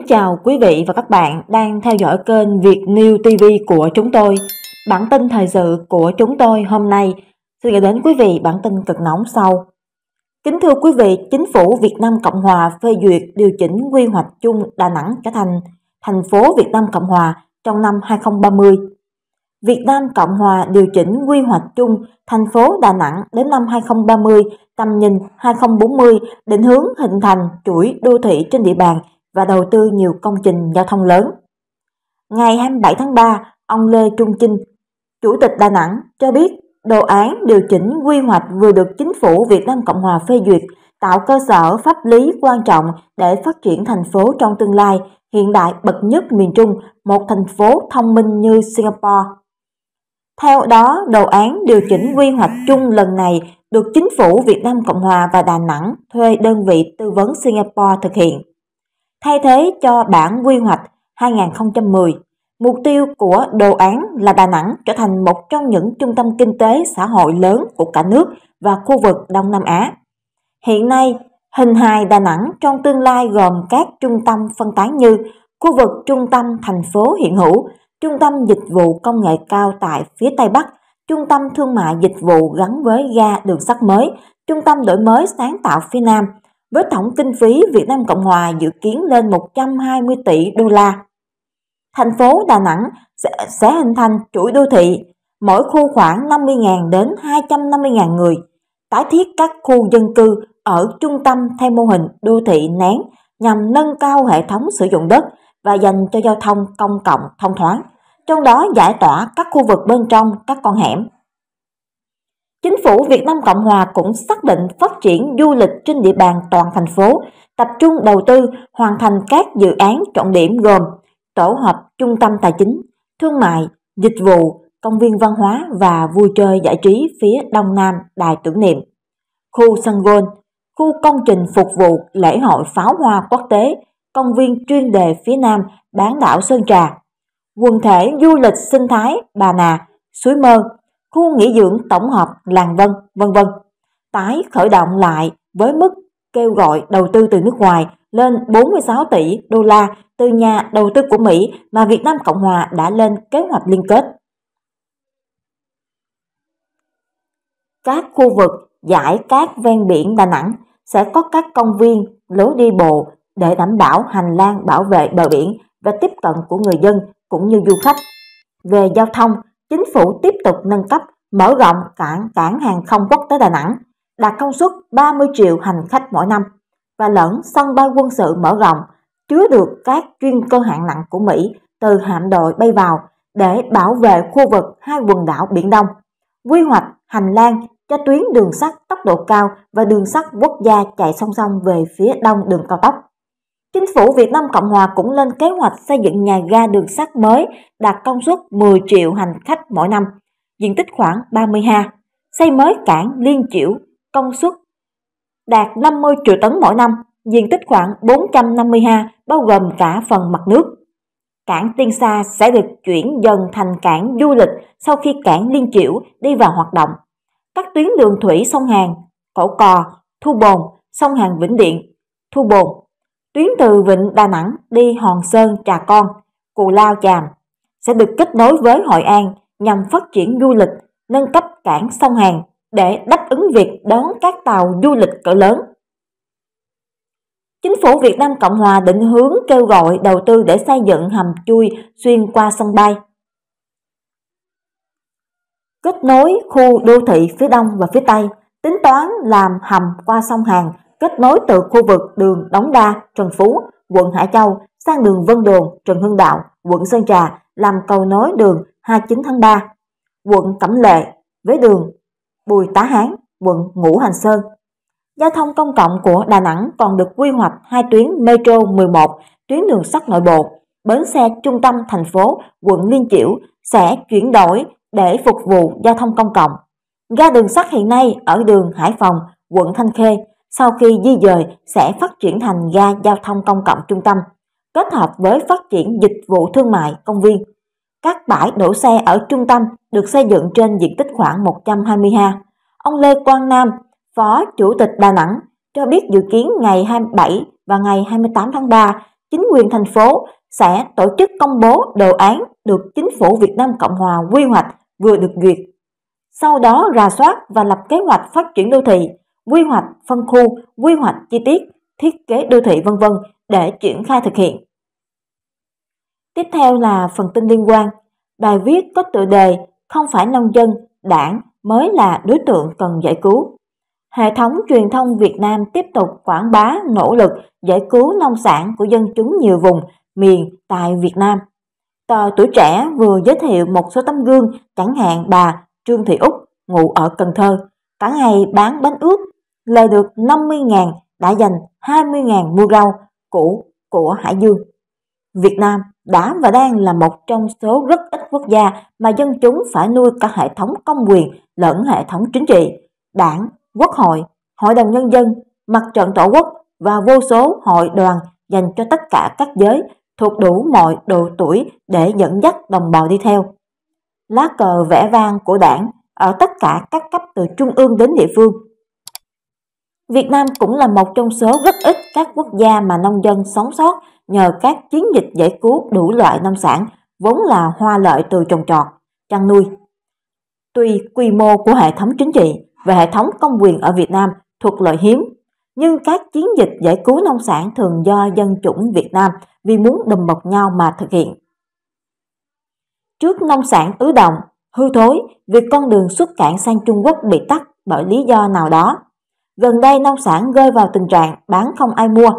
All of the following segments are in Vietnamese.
chào quý vị và các bạn đang theo dõi kênh Việt News TV của chúng tôi. Bản tin thời sự của chúng tôi hôm nay xin gửi đến quý vị bản tin cực nóng sau. Kính thưa quý vị, Chính phủ Việt Nam Cộng Hòa phê duyệt điều chỉnh quy hoạch chung Đà Nẵng trở thành thành phố Việt Nam Cộng Hòa trong năm 2030. Việt Nam Cộng Hòa điều chỉnh quy hoạch chung thành phố Đà Nẵng đến năm 2030, tầm nhìn 2040, định hướng hình thành chuỗi đô thị trên địa bàn và đầu tư nhiều công trình giao thông lớn. Ngày 27 tháng 3, ông Lê Trung Chinh, Chủ tịch Đà Nẵng cho biết đồ án điều chỉnh quy hoạch vừa được Chính phủ Việt Nam Cộng Hòa phê duyệt, tạo cơ sở pháp lý quan trọng để phát triển thành phố trong tương lai hiện đại bậc nhất miền Trung, một thành phố thông minh như Singapore. Theo đó, đồ án điều chỉnh quy hoạch chung lần này được Chính phủ Việt Nam Cộng Hòa và Đà Nẵng thuê đơn vị tư vấn Singapore thực hiện. Thay thế cho bản quy hoạch 2010, mục tiêu của đồ án là Đà Nẵng trở thành một trong những trung tâm kinh tế xã hội lớn của cả nước và khu vực Đông Nam Á. Hiện nay, hình hài Đà Nẵng trong tương lai gồm các trung tâm phân tán như khu vực trung tâm thành phố hiện hữu, trung tâm dịch vụ công nghệ cao tại phía Tây Bắc, trung tâm thương mại dịch vụ gắn với ga đường sắt mới, trung tâm đổi mới sáng tạo phía Nam, với tổng kinh phí Việt Nam Cộng Hòa dự kiến lên 120 tỷ đô la. Thành phố Đà Nẵng sẽ hình thành chuỗi đô thị, mỗi khu khoảng 50.000 đến 250.000 người, tái thiết các khu dân cư ở trung tâm theo mô hình đô thị nén nhằm nâng cao hệ thống sử dụng đất và dành cho giao thông công cộng thông thoáng, trong đó giải tỏa các khu vực bên trong các con hẻm. Chính phủ Việt Nam Cộng Hòa cũng xác định phát triển du lịch trên địa bàn toàn thành phố, tập trung đầu tư hoàn thành các dự án trọng điểm gồm tổ hợp trung tâm tài chính, thương mại, dịch vụ, công viên văn hóa và vui chơi giải trí phía đông nam đài tưởng niệm, khu sân golf, khu công trình phục vụ lễ hội pháo hoa quốc tế, công viên chuyên đề phía nam bán đảo Sơn Trà, quần thể du lịch sinh thái Bà Nà, Suối Mơ, khu nghỉ dưỡng tổng hợp Làng Vân, v.v. tái khởi động lại với mức kêu gọi đầu tư từ nước ngoài lên 46 tỷ đô la từ nhà đầu tư của Mỹ mà Việt Nam Cộng Hòa đã lên kế hoạch liên kết. Các khu vực dải cát ven biển Đà Nẵng sẽ có các công viên, lối đi bộ để đảm bảo hành lang bảo vệ bờ biển và tiếp cận của người dân cũng như du khách. Về giao thông, Chính phủ tiếp tục nâng cấp, mở rộng cảng hàng không quốc tế Đà Nẵng, đạt công suất 30 triệu hành khách mỗi năm, và lẫn sân bay quân sự mở rộng, chứa được các chuyên cơ hạng nặng của Mỹ từ hạm đội bay vào để bảo vệ khu vực hai quần đảo Biển Đông, quy hoạch hành lang cho tuyến đường sắt tốc độ cao và đường sắt quốc gia chạy song song về phía đông đường cao tốc. Chính phủ Việt Nam Cộng Hòa cũng lên kế hoạch xây dựng nhà ga đường sắt mới đạt công suất 10 triệu hành khách mỗi năm, diện tích khoảng 30 ha, xây mới cảng Liên Chiểu, công suất đạt 50 triệu tấn mỗi năm, diện tích khoảng 450 ha, bao gồm cả phần mặt nước. Cảng Tiên Sa sẽ được chuyển dần thành cảng du lịch sau khi cảng Liên Chiểu đi vào hoạt động. Các tuyến đường thủy sông Hàn, Cổ Cò, Thu Bồn, sông Hàn Vĩnh Điện, Thu Bồn, tuyến từ Vịnh Đà Nẵng đi Hòn Sơn, Trà Con, Cù Lao, Chàm sẽ được kết nối với Hội An nhằm phát triển du lịch, nâng cấp cảng sông Hàn để đáp ứng việc đón các tàu du lịch cỡ lớn. Chính phủ Việt Nam Cộng Hòa định hướng kêu gọi đầu tư để xây dựng hầm chui xuyên qua sân bay, kết nối khu đô thị phía đông và phía tây, tính toán làm hầm qua sông Hàn, kết nối từ khu vực đường Đống Đa, Trần Phú, quận Hải Châu sang đường Vân Đồn, Trần Hưng Đạo, quận Sơn Trà làm cầu nối đường 29 tháng 3, quận Cẩm Lệ với đường Bùi Tá Hán, quận Ngũ Hành Sơn. Giao thông công cộng của Đà Nẵng còn được quy hoạch 2 tuyến Metro 11, tuyến đường sắt nội bộ, bến xe trung tâm thành phố, quận Liên Chiểu sẽ chuyển đổi để phục vụ giao thông công cộng. Ga đường sắt hiện nay ở đường Hải Phòng, quận Thanh Khê, sau khi di dời sẽ phát triển thành ga giao thông công cộng trung tâm, kết hợp với phát triển dịch vụ thương mại, công viên. Các bãi đổ xe ở trung tâm được xây dựng trên diện tích khoảng 120 ha. Ông Lê Quang Nam, Phó Chủ tịch Đà Nẵng, cho biết dự kiến ngày 27 và ngày 28 tháng 3 chính quyền thành phố sẽ tổ chức công bố đồ án được Chính phủ Việt Nam Cộng Hòa quy hoạch vừa được duyệt. Sau đó rà soát và lập kế hoạch phát triển đô thị, quy hoạch phân khu, quy hoạch chi tiết, thiết kế đô thị v.v. để triển khai thực hiện. Tiếp theo là phần tin liên quan. Bài viết có tựa đề "Không phải nông dân, đảng mới là đối tượng cần giải cứu". Hệ thống truyền thông Việt Nam tiếp tục quảng bá nỗ lực giải cứu nông sản của dân chúng nhiều vùng, miền tại Việt Nam. Tờ Tuổi Trẻ vừa giới thiệu một số tấm gương, chẳng hạn bà Trương Thị Út, ngụ ở Cần Thơ, cả ngày bán bánh ướt, lời được 50.000 đã dành 20.000 mua rau củ của Hải Dương. Việt Nam đã và đang là một trong số rất ít quốc gia mà dân chúng phải nuôi cả hệ thống công quyền lẫn hệ thống chính trị, đảng, quốc hội, hội đồng nhân dân, mặt trận tổ quốc và vô số hội đoàn dành cho tất cả các giới thuộc đủ mọi độ tuổi để dẫn dắt đồng bào đi theo. Lá cờ vẻ vang của đảng ở tất cả các cấp từ trung ương đến địa phương. Việt Nam cũng là một trong số rất ít các quốc gia mà nông dân sống sót nhờ các chiến dịch giải cứu đủ loại nông sản vốn là hoa lợi từ trồng trọt, chăn nuôi. Tuy quy mô của hệ thống chính trị và hệ thống công quyền ở Việt Nam thuộc loại hiếm, nhưng các chiến dịch giải cứu nông sản thường do dân chủng Việt Nam vì muốn đùm bọc nhau mà thực hiện. Trước nông sản ứ động, hư thối, việc con đường xuất cảng sang Trung Quốc bị tắc bởi lý do nào đó. Gần đây nông sản rơi vào tình trạng bán không ai mua,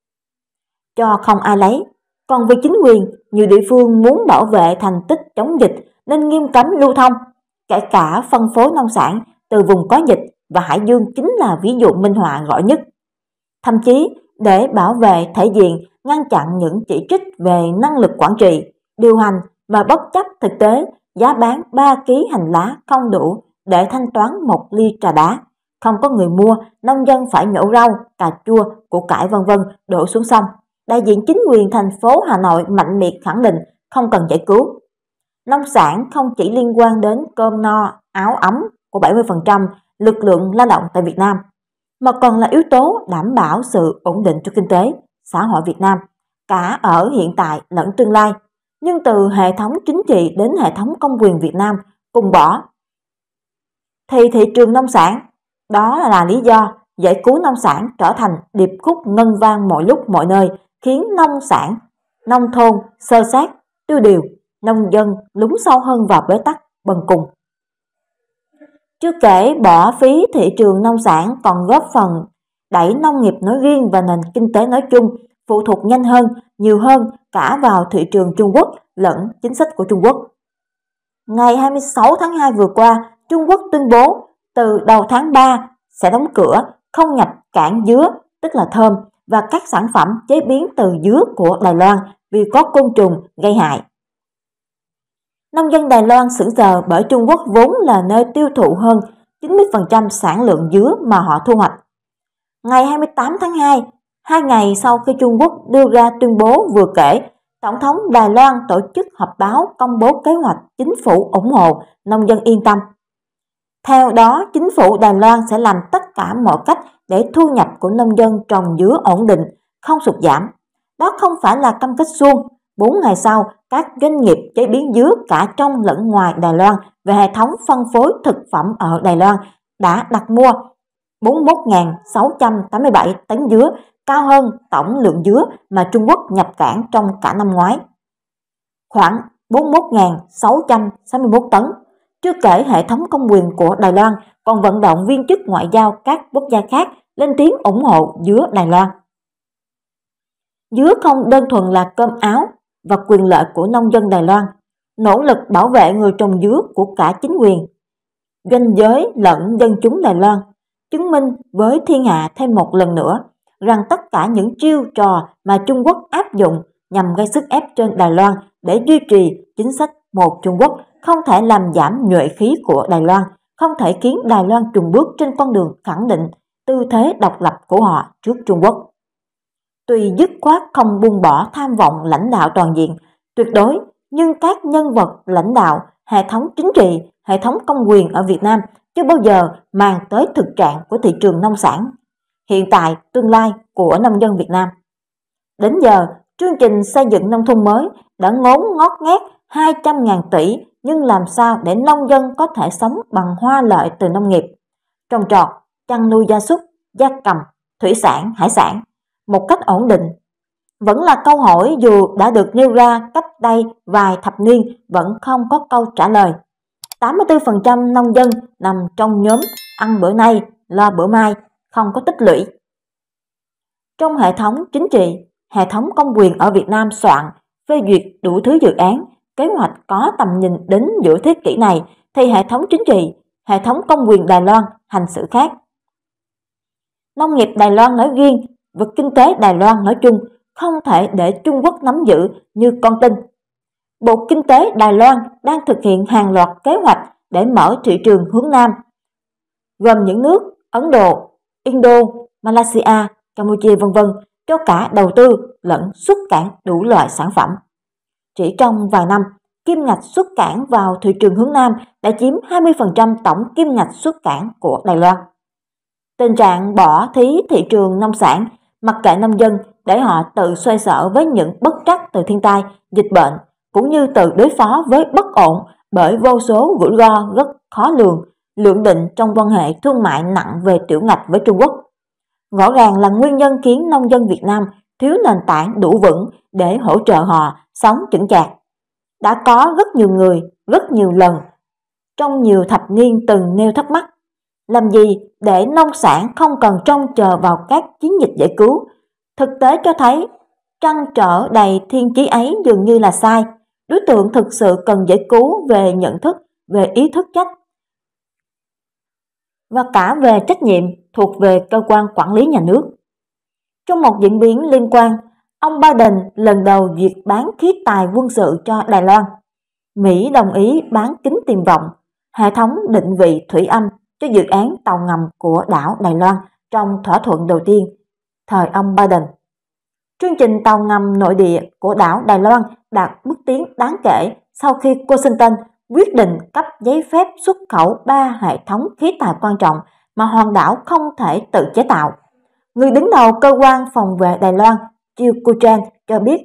cho không ai lấy. Còn vì chính quyền, nhiều địa phương muốn bảo vệ thành tích chống dịch nên nghiêm cấm lưu thông, kể cả phân phối nông sản từ vùng có dịch, và Hải Dương chính là ví dụ minh họa rõ nhất. Thậm chí, để bảo vệ thể diện, ngăn chặn những chỉ trích về năng lực quản trị, điều hành mà bất chấp thực tế, giá bán 3 kg hành lá không đủ để thanh toán 1 ly trà đá. Không có người mua, nông dân phải nhổ rau, cà chua, củ cải v.v. đổ xuống sông. Đại diện chính quyền thành phố Hà Nội mạnh miệt khẳng định không cần giải cứu. Nông sản không chỉ liên quan đến cơm no, áo ấm của 70% lực lượng lao động tại Việt Nam, mà còn là yếu tố đảm bảo sự ổn định cho kinh tế, xã hội Việt Nam, cả ở hiện tại lẫn tương lai. Nhưng từ hệ thống chính trị đến hệ thống công quyền Việt Nam cùng bỏ, thì thị trường nông sản, đó là lý do giải cứu nông sản trở thành điệp khúc ngân vang mọi lúc mọi nơi, khiến nông thôn xơ xác, tiêu điều, nông dân lún sâu hơn vào bế tắc bần cùng. Chưa kể bỏ phí thị trường nông sản còn góp phần đẩy nông nghiệp nói riêng và nền kinh tế nói chung phụ thuộc nhanh hơn, nhiều hơn cả vào thị trường Trung Quốc lẫn chính sách của Trung Quốc. Ngày 26 tháng 2 vừa qua, Trung Quốc tuyên bố từ đầu tháng 3 sẽ đóng cửa, không nhập cảng dứa, tức là thơm, và các sản phẩm chế biến từ dứa của Đài Loan vì có côn trùng gây hại. Nông dân Đài Loan sững sờ bởi Trung Quốc vốn là nơi tiêu thụ hơn 90% sản lượng dứa mà họ thu hoạch. Ngày 28 tháng 2, 2 ngày sau khi Trung Quốc đưa ra tuyên bố vừa kể, Tổng thống Đài Loan tổ chức họp báo công bố kế hoạch chính phủ ủng hộ nông dân yên tâm. Theo đó, chính phủ Đài Loan sẽ làm tất cả mọi cách để thu nhập của nông dân trồng dứa ổn định, không sụt giảm. Đó không phải là cam kết suông. 4 ngày sau, các doanh nghiệp chế biến dứa cả trong lẫn ngoài Đài Loan về hệ thống phân phối thực phẩm ở Đài Loan đã đặt mua 41.687 tấn dứa, cao hơn tổng lượng dứa mà Trung Quốc nhập cảng trong cả năm ngoái, khoảng 41.661 tấn. Chưa kể hệ thống công quyền của Đài Loan còn vận động viên chức ngoại giao các quốc gia khác lên tiếng ủng hộ dứa Đài Loan. Dứa không đơn thuần là cơm áo và quyền lợi của nông dân Đài Loan, nỗ lực bảo vệ người trồng dứa của cả chính quyền, doanh giới lẫn dân chúng Đài Loan, chứng minh với thiên hạ thêm một lần nữa rằng tất cả những chiêu trò mà Trung Quốc áp dụng nhằm gây sức ép trên Đài Loan để duy trì chính sách một Trung Quốc không thể làm giảm nhuệ khí của Đài Loan, không thể khiến Đài Loan chùn bước trên con đường khẳng định tư thế độc lập của họ trước Trung Quốc. Tuy dứt khoát không buông bỏ tham vọng lãnh đạo toàn diện, tuyệt đối, nhưng các nhân vật lãnh đạo, hệ thống chính trị, hệ thống công quyền ở Việt Nam chưa bao giờ mang tới thực trạng của thị trường nông sản, hiện tại, tương lai của nông dân Việt Nam. Đến giờ, Chương trình xây dựng nông thôn mới đã ngốn ngót nghét 200.000 tỷ, nhưng làm sao để nông dân có thể sống bằng hoa lợi từ nông nghiệp, trồng trọt, chăn nuôi gia súc, gia cầm, thủy sản, hải sản một cách ổn định? Vẫn là câu hỏi dù đã được nêu ra cách đây vài thập niên vẫn không có câu trả lời. 84% nông dân nằm trong nhóm ăn bữa nay, lo bữa mai, không có tích lũy. Trong hệ thống chính trị, hệ thống công quyền ở Việt Nam soạn, phê duyệt đủ thứ dự án, kế hoạch có tầm nhìn đến giữa thế kỷ này, thì hệ thống chính trị, hệ thống công quyền Đài Loan hành xử khác. Nông nghiệp Đài Loan nói riêng và kinh tế Đài Loan nói chung không thể để Trung Quốc nắm giữ như con tin. Bộ Kinh tế Đài Loan đang thực hiện hàng loạt kế hoạch để mở thị trường hướng Nam, gồm những nước Ấn Độ, Indo, Malaysia, Campuchia v.v. cho cả đầu tư lẫn xuất cảng đủ loại sản phẩm. Chỉ trong vài năm, kim ngạch xuất cảng vào thị trường hướng Nam đã chiếm 20% tổng kim ngạch xuất cảng của Đài Loan. Tình trạng bỏ thí thị trường nông sản, mặc kệ nông dân để họ tự xoay sở với những bất trắc từ thiên tai, dịch bệnh, cũng như tự đối phó với bất ổn bởi vô số rủi ro rất khó lường, lượng định trong quan hệ thương mại nặng về tiểu ngạch với Trung Quốc. Rõ ràng là nguyên nhân khiến nông dân Việt Nam thiếu nền tảng đủ vững để hỗ trợ họ sống chững chạc. Đã có rất nhiều người, rất nhiều lần, trong nhiều thập niên từng nêu thắc mắc, làm gì để nông sản không cần trông chờ vào các chiến dịch giải cứu? Thực tế cho thấy, trăn trở đầy thiên chí ấy dường như là sai. Đối tượng thực sự cần giải cứu về nhận thức, về ý thức trách, và cả về trách nhiệm thuộc về cơ quan quản lý nhà nước. Trong một diễn biến liên quan, ông Biden lần đầu duyệt bán khí tài quân sự cho Đài Loan. Mỹ đồng ý bán kính tiềm vọng, hệ thống định vị thủy âm cho dự án tàu ngầm của đảo Đài Loan trong thỏa thuận đầu tiên thời ông Biden. Chương trình tàu ngầm nội địa của đảo Đài Loan đạt bước tiến đáng kể sau khi Washington quyết định cấp giấy phép xuất khẩu 3 hệ thống khí tài quan trọng mà hòn đảo không thể tự chế tạo. Người đứng đầu cơ quan phòng vệ Đài Loan, Chiêu Kuchan cho biết,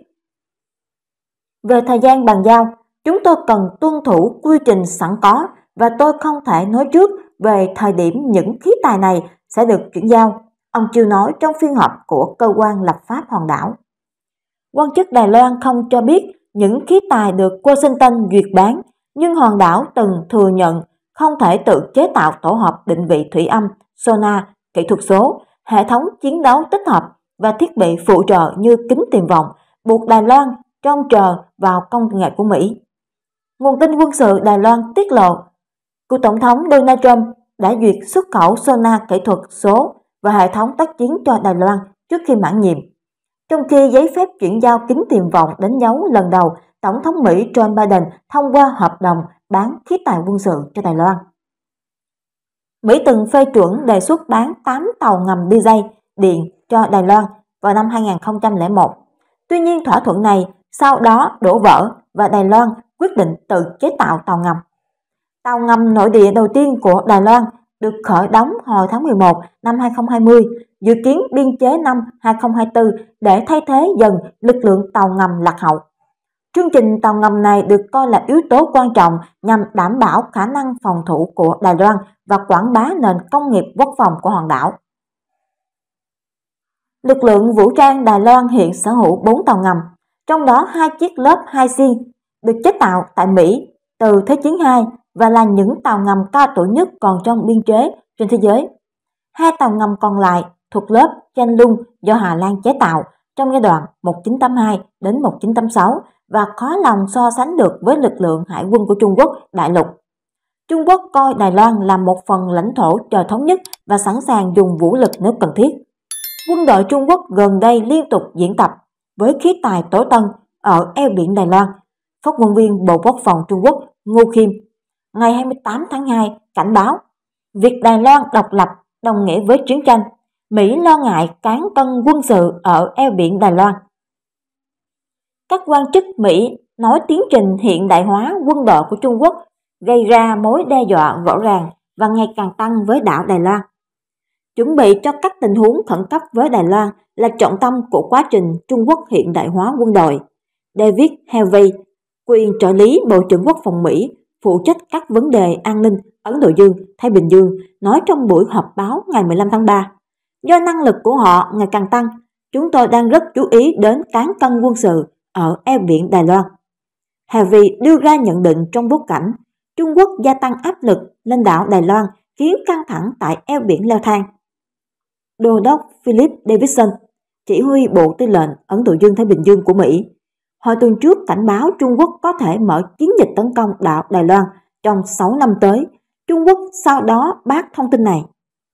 về thời gian bàn giao, chúng tôi cần tuân thủ quy trình sẵn có và tôi không thể nói trước về thời điểm những khí tài này sẽ được chuyển giao, ông Chiêu nói trong phiên họp của cơ quan lập pháp hòn đảo. Quan chức Đài Loan không cho biết những khí tài được Washington duyệt bán, nhưng hòn đảo từng thừa nhận không thể tự chế tạo tổ hợp định vị thủy âm, sonar, kỹ thuật số, hệ thống chiến đấu tích hợp và thiết bị phụ trợ như kính tiềm vọng, buộc Đài Loan trông chờ vào công nghệ của Mỹ. Nguồn tin quân sự Đài Loan tiết lộ, cựu Tổng thống Donald Trump đã duyệt xuất khẩu sonar kỹ thuật số và hệ thống tác chiến cho Đài Loan trước khi mãn nhiệm. Trong khi giấy phép chuyển giao kính tiềm vọng đánh dấu lần đầu Tổng thống Mỹ Joe Biden thông qua hợp đồng bán khí tài quân sự cho Đài Loan. Mỹ từng phê chuẩn đề xuất bán 8 tàu ngầm diesel điện cho Đài Loan vào năm 2001. Tuy nhiên thỏa thuận này sau đó đổ vỡ và Đài Loan quyết định tự chế tạo tàu ngầm. Tàu ngầm nội địa đầu tiên của Đài Loan được khởi động hồi tháng 11 năm 2020, dự kiến biên chế năm 2024 để thay thế dần lực lượng tàu ngầm lạc hậu. Chương trình tàu ngầm này được coi là yếu tố quan trọng nhằm đảm bảo khả năng phòng thủ của Đài Loan và quảng bá nền công nghiệp quốc phòng của hòn đảo. Lực lượng vũ trang Đài Loan hiện sở hữu 4 tàu ngầm, trong đó 2 chiếc lớp 2 xiên được chế tạo tại Mỹ từ Thế chiến II và là những tàu ngầm cao tuổi nhất còn trong biên chế trên thế giới. 2 tàu ngầm còn lại thuộc lớp Chen Lung do Hà Lan chế tạo trong giai đoạn 1982 đến 1986 và khó lòng so sánh được với lực lượng hải quân của Trung Quốc đại lục. Trung Quốc coi Đài Loan là một phần lãnh thổ chờ thống nhất và sẵn sàng dùng vũ lực nếu cần thiết. Quân đội Trung Quốc gần đây liên tục diễn tập với khí tài tối tân ở eo biển Đài Loan. Phát ngôn viên Bộ Quốc phòng Trung Quốc Ngô Kim ngày 28 tháng 2 cảnh báo việc Đài Loan độc lập đồng nghĩa với chiến tranh. Mỹ lo ngại cán cân quân sự ở eo biển Đài Loan. Các quan chức Mỹ nói tiến trình hiện đại hóa quân đội của Trung Quốc gây ra mối đe dọa rõ ràng và ngày càng tăng với đảo Đài Loan. Chuẩn bị cho các tình huống khẩn cấp với Đài Loan là trọng tâm của quá trình Trung Quốc hiện đại hóa quân đội. David Harvey, quyền trợ lý Bộ trưởng Quốc phòng Mỹ, phụ trách các vấn đề an ninh Ấn Độ Dương, Thái Bình Dương, nói trong buổi họp báo ngày 15 tháng 3. Do năng lực của họ ngày càng tăng, chúng tôi đang rất chú ý đến cán cân quân sự ở eo biển Đài Loan. Harvey đưa ra nhận định trong bối cảnh Trung Quốc gia tăng áp lực lên đảo Đài Loan khiến căng thẳng tại eo biển leo thang. Đô đốc Philip Davidson, chỉ huy Bộ Tư lệnh Ấn Độ Dương Thái Bình Dương của Mỹ, hồi tuần trước cảnh báo Trung Quốc có thể mở chiến dịch tấn công đảo Đài Loan trong 6 năm tới. Trung Quốc sau đó bác thông tin này.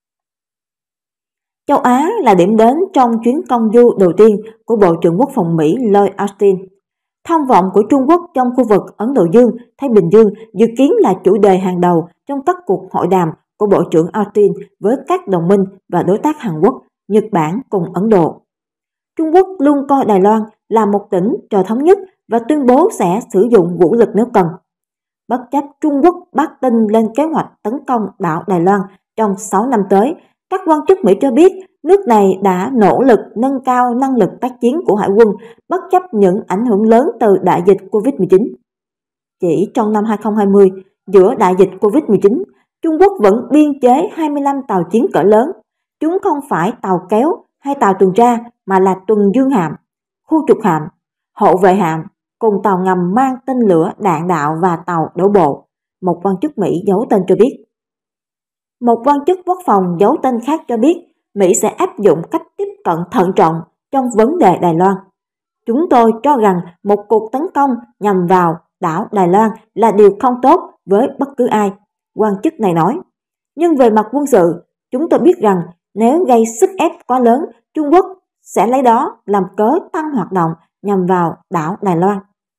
Châu Á là điểm đến trong chuyến công du đầu tiên của Bộ trưởng Quốc phòng Mỹ Lloyd Austin. Tham vọng của Trung Quốc trong khu vực Ấn Độ Dương, Thái Bình Dương dự kiến là chủ đề hàng đầu trong các cuộc hội đàm của Bộ trưởng Austin với các đồng minh và đối tác Hàn Quốc, Nhật Bản cùng Ấn Độ. Trung Quốc luôn coi Đài Loan là một tỉnh chờ thống nhất và tuyên bố sẽ sử dụng vũ lực nếu cần. Bất chấp Trung Quốc bác tin lên kế hoạch tấn công đảo Đài Loan trong 6 năm tới, các quan chức Mỹ cho biết nước này đã nỗ lực nâng cao năng lực tác chiến của hải quân bất chấp những ảnh hưởng lớn từ đại dịch Covid-19. Chỉ trong năm 2020, giữa đại dịch Covid-19, Trung Quốc vẫn biên chế 25 tàu chiến cỡ lớn. Chúng không phải tàu kéo hay tàu tuần tra mà là tuần dương hạm, khu trục hạm, hộ vệ hạm cùng tàu ngầm mang tên lửa đạn đạo và tàu đổ bộ, một quan chức Mỹ giấu tên cho biết. Một quan chức quốc phòng giấu tên khác cho biết Mỹ sẽ áp dụng cách tiếp cận thận trọng trong vấn đề Đài Loan. Chúng tôi cho rằng một cuộc tấn công nhằm vào đảo Đài Loan là điều không tốt với bất cứ ai, quan chức này nói. Nhưng về mặt quân sự, chúng tôi biết rằng nếu gây sức ép quá lớn, Trung Quốc sẽ lấy đó làm cớ tăng hoạt động nhằm vào đảo Đài Loan.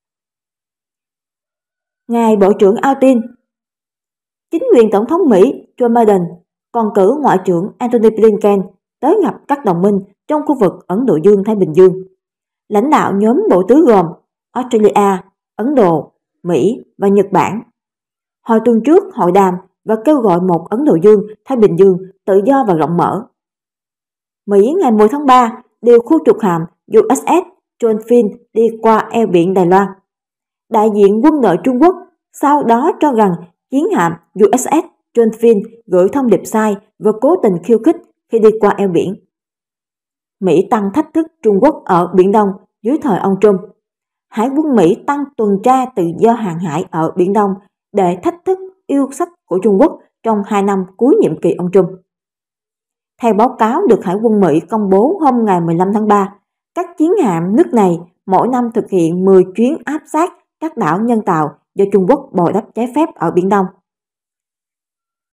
Ngài Bộ trưởng Austin, chính quyền Tổng thống Mỹ Joe Biden còn cử Ngoại trưởng Antony Blinken tới gặp các đồng minh trong khu vực Ấn Độ Dương-Thái Bình Dương. Lãnh đạo nhóm bộ tứ gồm Australia, Ấn Độ, Mỹ và Nhật Bản. Hồi tuần trước hội đàm và kêu gọi một Ấn Độ Dương-Thái Bình Dương tự do và rộng mở. Mỹ ngày 10 tháng 3 điều khu trục hạm USS John Finn đi qua eo biển Đài Loan. Đại diện quân đội Trung Quốc sau đó cho rằng chiến hạm USS John Finn gửi thông điệp sai và cố tình khiêu khích khi đi qua eo biển. Mỹ tăng thách thức Trung Quốc ở Biển Đông dưới thời ông Trump. Hải quân Mỹ tăng tuần tra tự do hàng hải ở Biển Đông để thách thức yêu sách của Trung Quốc trong 2 năm cuối nhiệm kỳ ông Trump. Theo báo cáo được Hải quân Mỹ công bố hôm ngày 15 tháng 3, các chiến hạm nước này mỗi năm thực hiện 10 chuyến áp sát các đảo nhân tạo do Trung Quốc bồi đắp trái phép ở Biển Đông.